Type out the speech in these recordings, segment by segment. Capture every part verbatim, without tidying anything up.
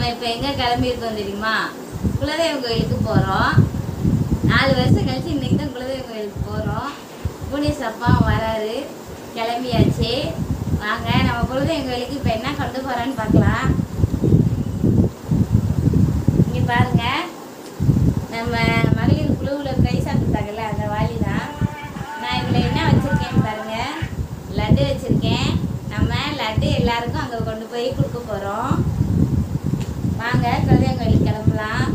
நம்ம இப்போ எங்கே கிளம்பியிருக்கோம் தெரியுமா? குலதெய்வம் கோயிலுக்கு போகிறோம். நாலு வருஷம் கழிச்சு இன்னைக்கு தான் குலதெய்வம் கோயிலுக்கு போகிறோம். புனிஸ் அப்பா வராரு, கிளம்பியாச்சு. வாங்க நம்ம குலதெய்வம் கோயிலுக்கு இப்போ என்ன கொண்டு போகிறோன்னு பார்க்கலாம். இங்கே பாருங்க, நம்ம மகளிர் குழுவில் ப்ரைஸாக கொடுத்தாங்கல்ல அந்த வாளி தான். நான் இதில் என்ன வச்சுருக்கேன்னு பாருங்க, லட்டு வச்சுருக்கேன். நம்ம லட்டு எல்லாருக்கும் அங்கே கொண்டு போய் கொடுக்க போகிறோம். வாங்க குலதெய்வம் கோயிலுக்கு கிளம்பலாம்.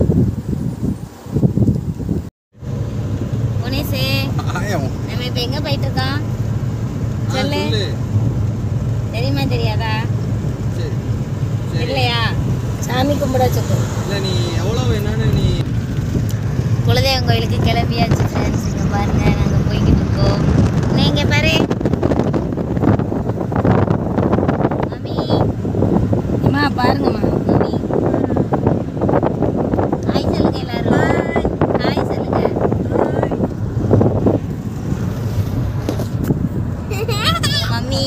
புனிஸு, நம்ம இப்போ எங்கே போயிட்டு இருக்கோம் சொல்லு. தெரியுமா தெரியாதா? இல்லையா? சாமி கும்பிட சொல்லு. இல்லை நீ எவ்வளோ என்னன்னு நீ குலதெய்வம் கோயிலுக்கு கிளம்பியாச்சு ஃப்ரெண்ட்ஸ். இங்கே பாருங்க, நாங்கள் போய்கிட்டு இருக்கோம். நீங்கள் பாரு மம்மி, அம்மா பாருங்கம்மா. மம்மி ஹாய் சொல்லுங்க எல்லாரும். ஹாய் சொல்லுங்க. மம்மி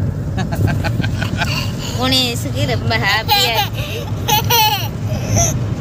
புனிஸுக்கு ரொம்ப ஹாப்பியாக இருக்கு.